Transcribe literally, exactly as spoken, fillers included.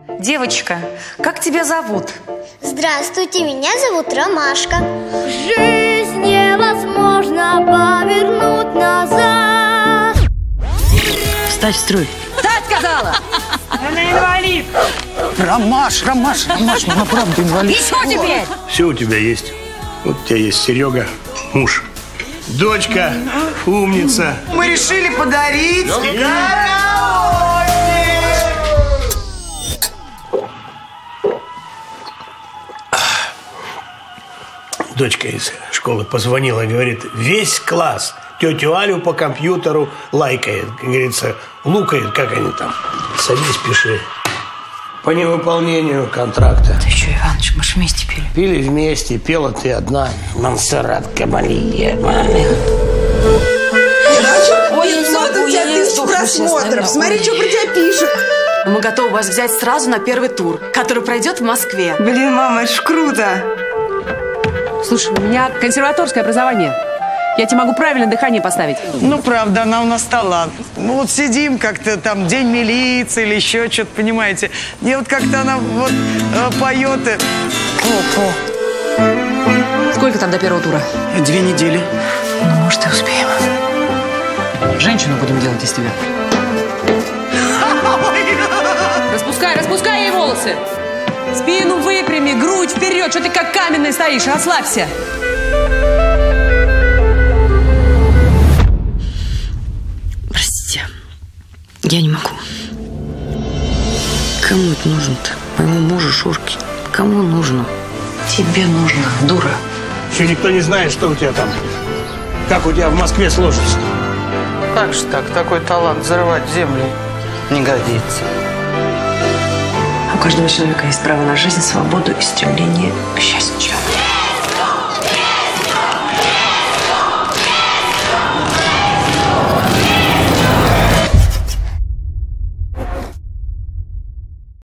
Девочка, как тебя зовут? Здравствуйте, меня зовут Ромашка. Жизнь невозможно повернуть назад. Встать в строй. Встать, сказала! Она инвалид! Ромаш, Ромаш, Ромаш, ну правда инвалид. И что теперь? Все у тебя есть. Вот у тебя есть Серега, муж. Дочка, умница. Мы решили подарить Дочка из школы позвонила и говорит, весь класс тетю Алю по компьютеру лайкает. Как говорится, лукает, как они там. Садись, пиши. По невыполнению контракта. Ты что, Иваныч, мы же вместе пели. Пили вместе, пела ты одна. Монсеррат Кабалье. Ой, пятьсот у тебя тысяч просмотров. Смотри, что про тебя пишут. Мы готовы вас взять сразу на первый тур, который пройдет в Москве. Блин, мама, это ж круто. Слушай, у меня консерваторское образование. Я тебе могу правильно дыхание поставить. Ну, правда, она у нас талант. Мы вот сидим как-то там, день милиции или еще что-то, понимаете. И вот как-то она вот э, поет и... Сколько там до первого тура? Две недели. Ну, может, и успеем. Женщину будем делать из тебя. Распускай, распускай ей волосы. Спину выпрями, грудь вперед. Что ты как каменный стоишь? Расслабься. Простите, я не могу. Кому это нужно-то? Моему мужу Шурке. Кому нужно? Тебе нужно, дура. Еще никто не знает, что у тебя там. Как у тебя в Москве сложится. Как же так? Такой талант взрывать землю не годится. У каждого человека есть право на жизнь, свободу и стремление к счастью.